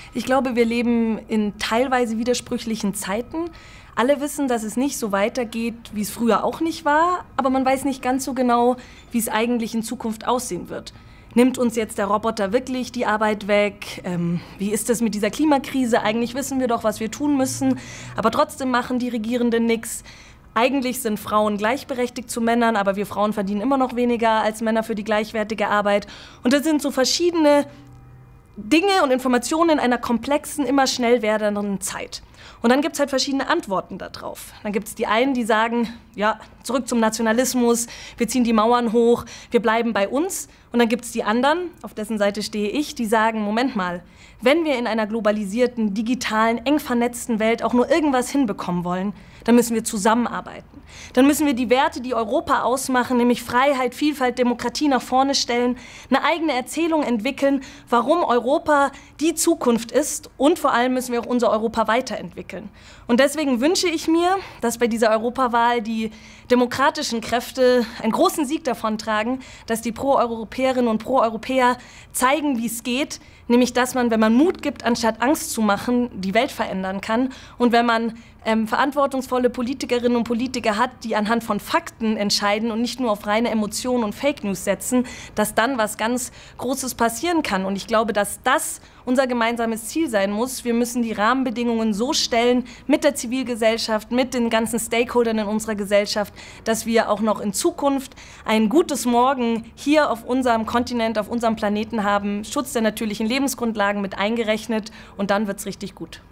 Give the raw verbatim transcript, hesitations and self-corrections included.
Ich glaube, wir leben in teilweise widersprüchlichen Zeiten. Alle wissen, dass es nicht so weitergeht, wie es früher auch nicht war, aber man weiß nicht ganz so genau, wie es eigentlich in Zukunft aussehen wird. Nimmt uns jetzt der Roboter wirklich die Arbeit weg? Ähm, wie ist es mit dieser Klimakrise? Eigentlich wissen wir doch, was wir tun müssen, aber trotzdem machen die Regierenden nichts. Eigentlich sind Frauen gleichberechtigt zu Männern, aber wir Frauen verdienen immer noch weniger als Männer für die gleichwertige Arbeit. Und das sind so verschiedene Dinge und Informationen in einer komplexen, immer schnell werdenden Zeit. Und dann gibt es halt verschiedene Antworten darauf. Dann gibt es die einen, die sagen, ja, zurück zum Nationalismus, wir ziehen die Mauern hoch, wir bleiben bei uns. Und dann gibt es die anderen, auf dessen Seite stehe ich, die sagen, Moment mal, wenn wir in einer globalisierten, digitalen, eng vernetzten Welt auch nur irgendwas hinbekommen wollen, dann müssen wir zusammenarbeiten. Dann müssen wir die Werte, die Europa ausmachen, nämlich Freiheit, Vielfalt, Demokratie nach vorne stellen, eine eigene Erzählung entwickeln, warum Europa die Zukunft ist, und vor allem müssen wir auch unser Europa weiterentwickeln. Und deswegen wünsche ich mir, dass bei dieser Europawahl die demokratischen Kräfte einen großen Sieg davontragen, dass die Pro-Europäerinnen und Pro-Europäer zeigen, wie es geht, nämlich dass man, wenn man Mut gibt, anstatt Angst zu machen, die Welt verändern kann, und wenn man ähm, verantwortungsvolle Politikerinnen und Politiker hat, die anhand von Fakten entscheiden und nicht nur auf reine Emotionen und Fake News setzen, dass dann was ganz Großes passieren kann. Und ich glaube, dass das unser gemeinsames Ziel sein muss. Wir müssen die Rahmenbedingungen so stellen, mit der Zivilgesellschaft, mit den ganzen Stakeholdern in unserer Gesellschaft, dass wir auch noch in Zukunft ein gutes Morgen hier auf unserem Kontinent, auf unserem Planeten haben, Schutz der natürlichen Lebensgrundlagen mit eingerechnet, und dann wird es richtig gut.